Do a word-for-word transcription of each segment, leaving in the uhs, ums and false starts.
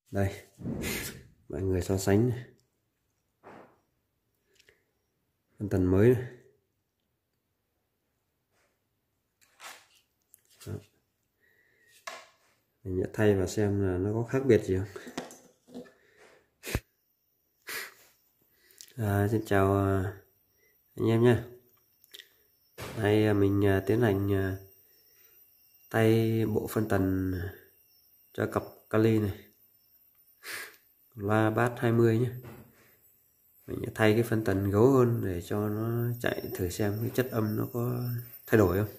Đây, mọi người so sánh này. Phân tần mới này. Đó. Mình sẽ thay và xem là nó có khác biệt gì không. À, xin chào anh em nhé. Nay mình tiến hành tay bộ phân tần cho cặp Kali này, loa bass hai mươi nhé. Mình sẽ thay cái phân tần gấu hơn để cho nó chạy thử xem cái chất âm nó có thay đổi không.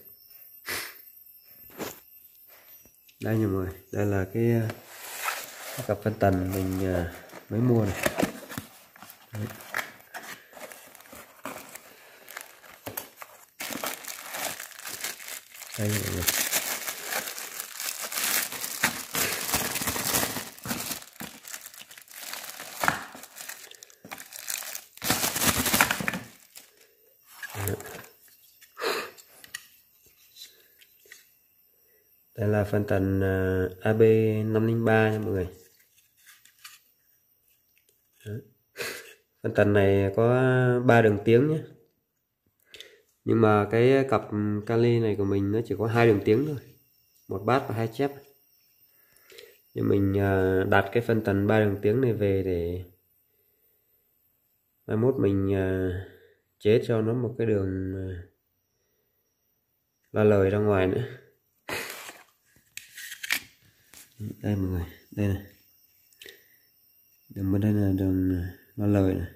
Đây nha mọi người, đây là cái, cái cặp phân tần mình mới mua này. Đấy. Đây mọi người. Đây là phân tần A B năm không ba nha mọi người. Đấy. Phân tần này có ba đường tiếng nhé. Nhưng mà cái cặp Kali này của mình nó chỉ có hai đường tiếng thôi, một bass và hai chép. Nhưng mình đặt cái phân tần ba đường tiếng này về để mai mốt mình chế cho nó một cái đường la lời ra ngoài nữa. Đây mọi người, đây này, đường bên đây là đường la lời này,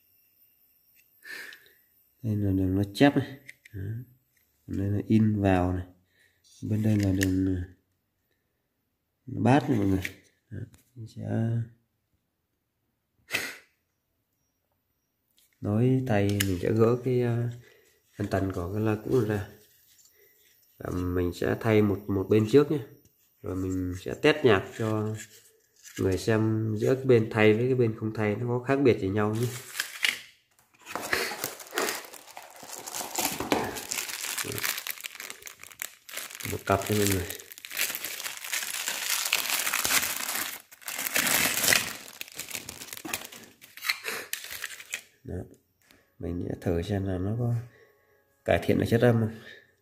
đây là đường nó chép này. Đó. Đây là in vào này, bên đây là đường bass này mọi người. Đó. Mình sẽ nối tay, mình sẽ gỡ cái phân tần của cái loa cũ ra và mình sẽ thay một một bên trước nhé, rồi mình sẽ test nhạc cho người xem giữa cái bên thay với cái bên không thay nó có khác biệt gì nhau nhé. Một cặp cho mọi người. Đó. Mình sẽ thử xem là nó có cải thiện được chất âm không.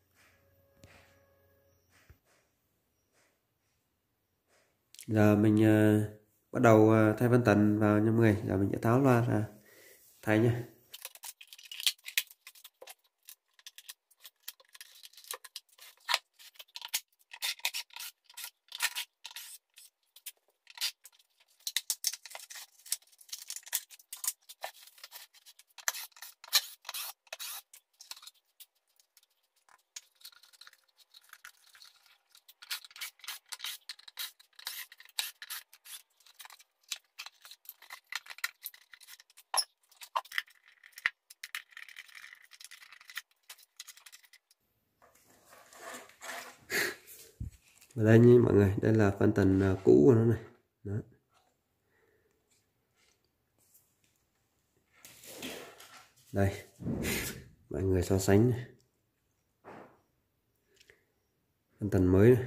Giờ mình uh, bắt đầu uh, thay phân tần vào nha mọi người. Giờ mình sẽ tháo loa ra thay nhé. Và đây như mọi người, đây là phân tần cũ của nó này. Đó. Đây, mọi người so sánh này. Phân tần mới này.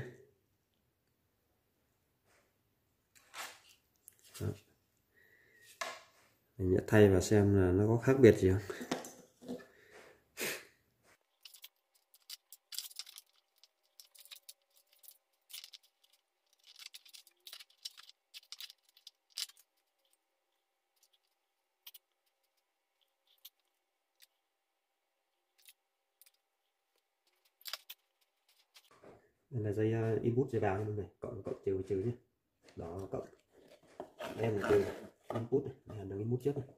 Đó. Mình sẽ thay và xem là nó có khác biệt gì không. Đây là dây uh, input dây vào nha mọi người, cộng cộng trừ trừ nhé. Đó, cộng đen là trừ input này, đây là đường input trước này.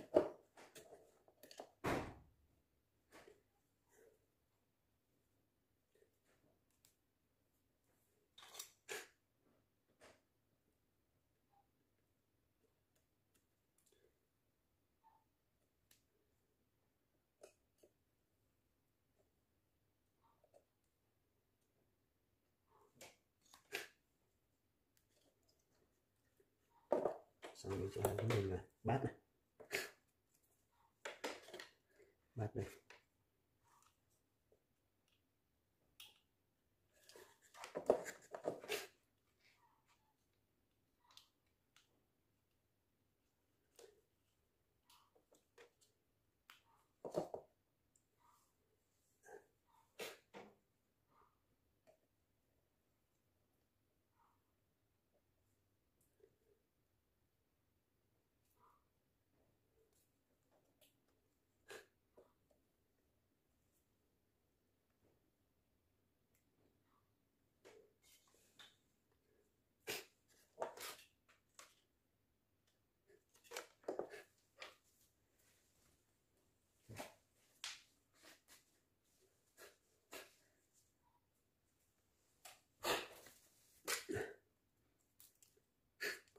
Xong mình sẽ làm mình là bát này, bát này.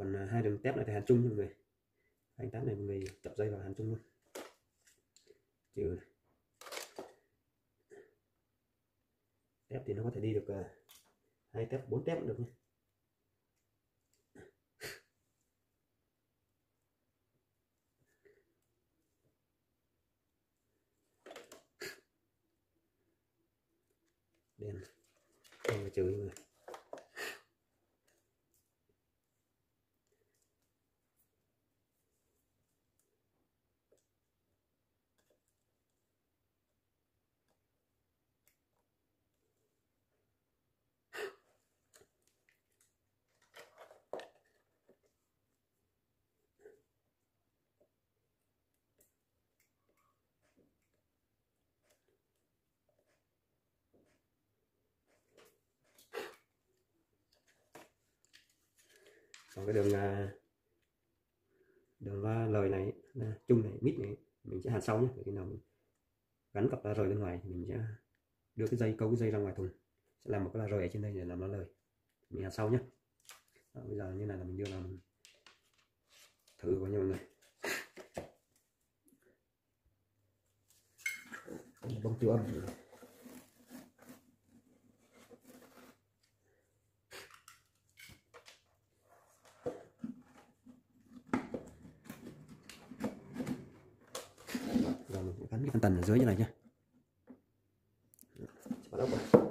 Còn à, hai đường tép này thì hàn chung cho mọi người. Hai tép này mọi người tập dây vào hàn chung luôn. Trừ tép thì nó có thể đi được uh, hai tép, bốn tép cũng được nhé. Đen không phải trừ mọi người. Còn cái đường à, đường va lời này, chung này, mít này mình sẽ hàn sau nhé. Để khi nào mình gắn cặp la rời bên ngoài thì mình sẽ đưa cái dây, câu cái dây ra ngoài thùng, sẽ làm một cái la rời ở trên đây để làm nó lời. Mình hàn sau nhé. Đó, bây giờ như này là mình đưa vào mình thử vào nha mọi người. Bông tiêu âm. Rồi mình gắn cái phân tần ở dưới như này nhé. Bắt đầu rồi.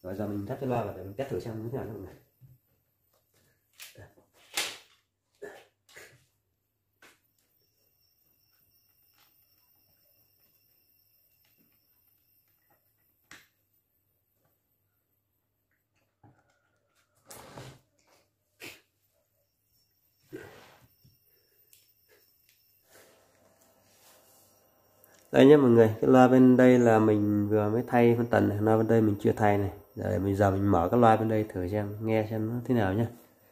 Rồi giờ mình thắt cái loa vào để mình test thử xem như thế nào mọi người. Đây nhé mọi người, cái loa bên đây là mình vừa mới thay phân tần này, loa bên đây mình chưa thay này. Giờ bây giờ mình mở cái loa bên đây thử xem, nghe xem nó thế nào nhé.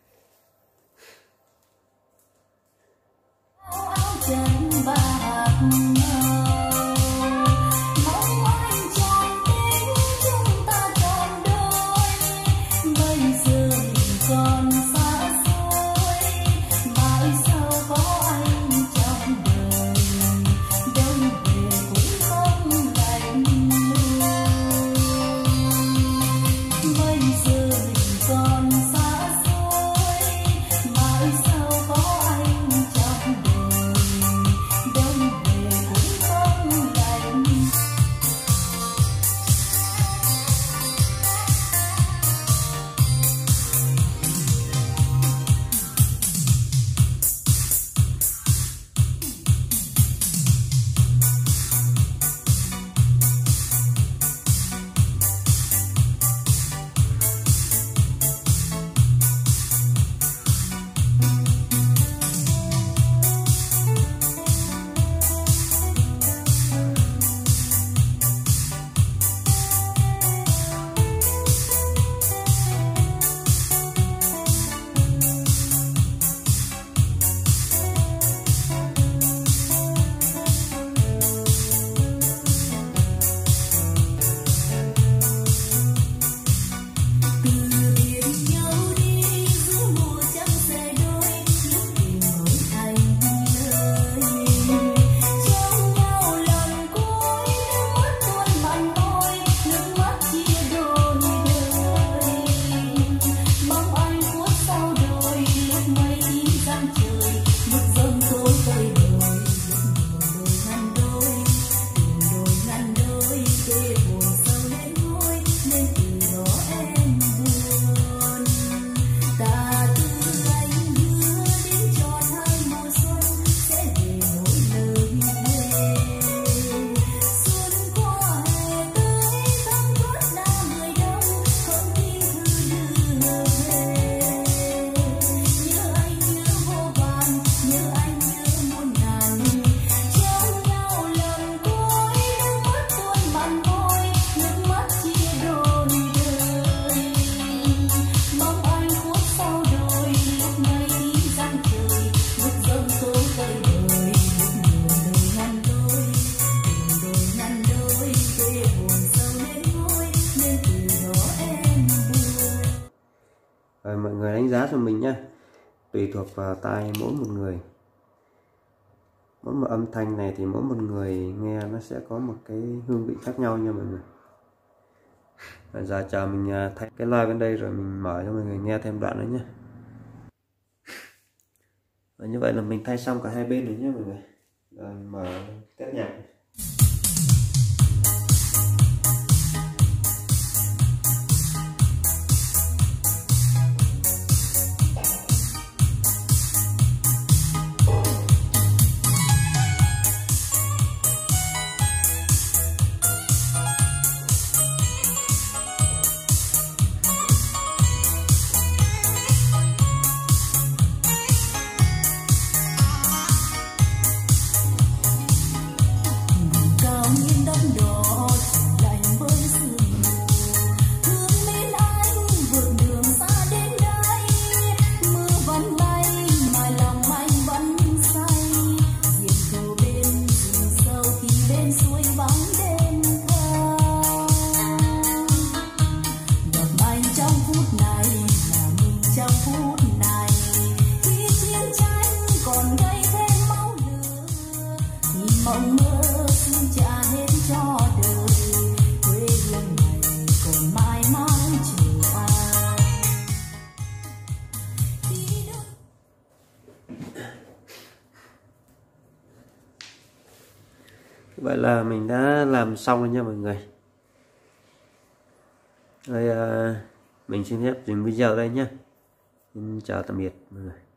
Rồi mọi người đánh giá cho mình nhé, tùy thuộc vào tai mỗi một người, mỗi một âm thanh này thì mỗi một người nghe nó sẽ có một cái hương vị khác nhau nha mọi người. Bây giờ chờ mình thay cái loa bên đây rồi mình mở cho mọi người nghe thêm đoạn nữa nhé. Và như vậy là mình thay xong cả hai bên rồi nhé mọi người. Rồi mở test nhạc. mộng mơ xin trả hết cho đời, quê hương này còn mãi mãi chờ ai. Vậy là mình đã làm xong rồi nha mọi người. Rồi uh, mình xin phép dừng video đây nhé. Xin chào tạm biệt mọi người.